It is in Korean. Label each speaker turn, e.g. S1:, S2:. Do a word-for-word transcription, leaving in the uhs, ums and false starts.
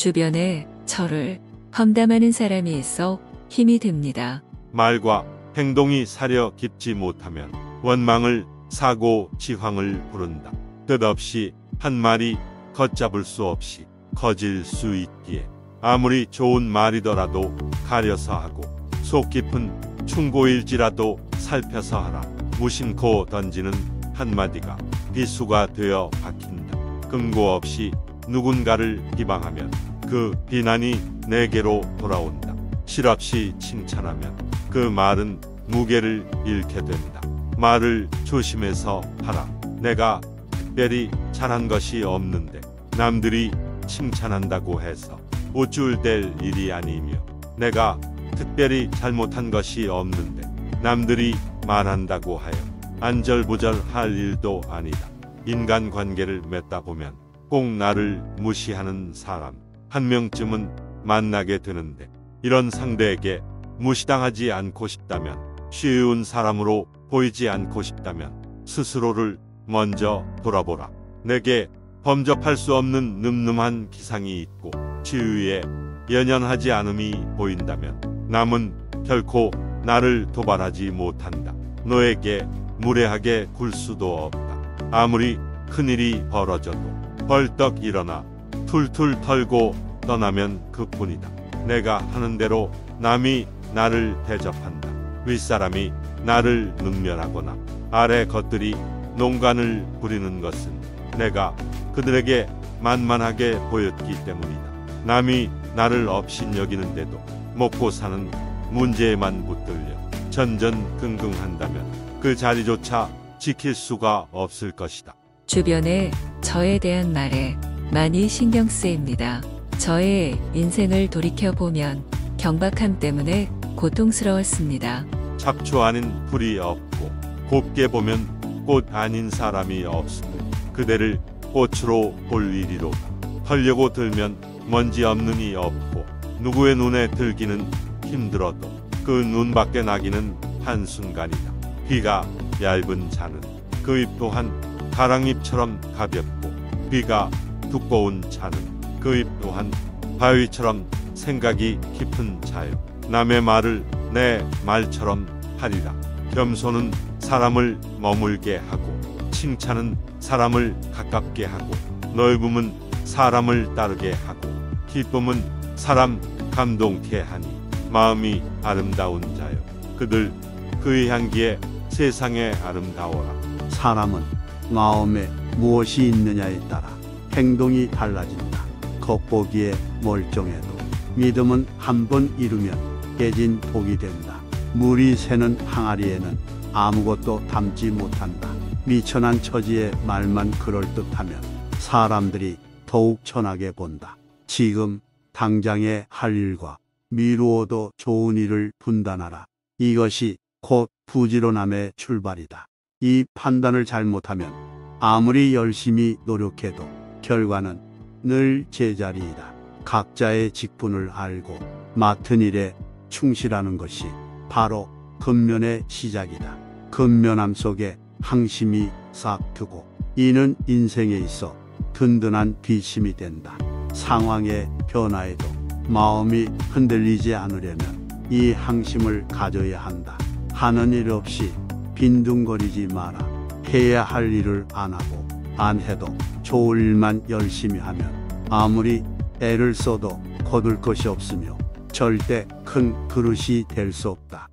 S1: 주변에 저를 험담하는 사람이 있어 힘이 듭니다.
S2: 말과 행동이 사려 깊지 못하면 원망을 사고 지황을 부른다. 뜻없이 한 말이 걷잡을 수 없이 커질 수 있기에 아무리 좋은 말이더라도 가려서 하고 속 깊은 충고일지라도 살펴서 하라. 무심코 던지는 한마디가 비수가 되어 박힌다. 근거 없이 누군가를 비방하면 그 비난이 내게로 돌아온다. 실없이 칭찬하면 그 말은 무게를 잃게 된다. 말을 조심해서 하라. 내가 특별히 잘한 것이 없는데 남들이 칭찬한다고 해서 우쭐댈 일이 아니며 내가 특별히 잘못한 것이 없는데 남들이 말한다고 하여 안절부절할 일도 아니다. 인간관계를 맺다 보면 꼭 나를 무시하는 사람 한 명쯤은 만나게 되는데 이런 상대에게 무시당하지 않고 싶다면, 쉬운 사람으로 보이지 않고 싶다면 스스로를 먼저 돌아보라. 내게 범접할 수 없는 늠름한 기상이 있고 치유에 연연하지 않음이 보인다면 남은 결코 나를 도발하지 못한다. 너에게 무례하게 굴 수도 없다. 아무리 큰일이 벌어져도 벌떡 일어나 툴툴 털고 떠나면 그뿐이다. 내가 하는 대로 남이 나를 대접한다. 윗사람이 나를 능멸하거나 아래 것들이 농간을 부리는 것은 내가 그들에게 만만하게 보였기 때문이다. 남이 나를 업신여기는데도 먹고 사는 문제에만 붙들려 전전긍긍한다면 그 자리조차 지킬 수가 없을 것이다.
S1: 주변에 저에 대한 말에 많이 신경 쓰입니다. 저의 인생을 돌이켜보면 경박함 때문에 고통스러웠습니다.
S2: 잡초 아닌 풀이 없고 곱게 보면 꽃 아닌 사람이 없으므로 그대를 꽃으로 볼 일이로다. 털려고 들면 먼지 없는 이 없고 누구의 눈에 들기는 힘들어도 그 눈밖에 나기는 한순간이다. 귀가 얇은 자는 그 입 또한 가랑잎처럼 가볍고 귀가 두꺼운 자는 그 입 또한 바위처럼 생각이 깊은 자요. 남의 말을 내 말처럼 하리라. 겸손은 사람을 머물게 하고 칭찬은 사람을 가깝게 하고 넓음은 사람을 따르게 하고 기쁨은 사람 감동케 하니 마음이 아름다운 자요. 그들 그의 향기에 세상에 아름다워라.
S3: 사람은 마음에 무엇이 있느냐에 따라 행동이 달라진다. 겉보기에 멀쩡해도 믿음은 한 번 잃으면 깨진 독이 된다. 물이 새는 항아리에는 아무것도 담지 못한다. 미천한 처지의 말만 그럴듯하면 사람들이 더욱 천하게 본다. 지금 당장에 할 일과 미루어도 좋은 일을 분단하라. 이것이 곧 부지런함의 출발이다. 이 판단을 잘못하면 아무리 열심히 노력해도 결과는 늘 제자리이다. 각자의 직분을 알고 맡은 일에 충실하는 것이 바로 근면의 시작이다. 근면함 속에 항심이 싹 트고 이는 인생에 있어 든든한 비심이 된다. 상황의 변화에도 마음이 흔들리지 않으려면 이 항심을 가져야 한다. 하는 일 없이 빈둥거리지 마라. 해야 할 일을 안 하고 안 해도 좋을 일만 열심히 하면 아무리 애를 써도 거둘 것이 없으며 절대 큰 그릇이 될 수 없다.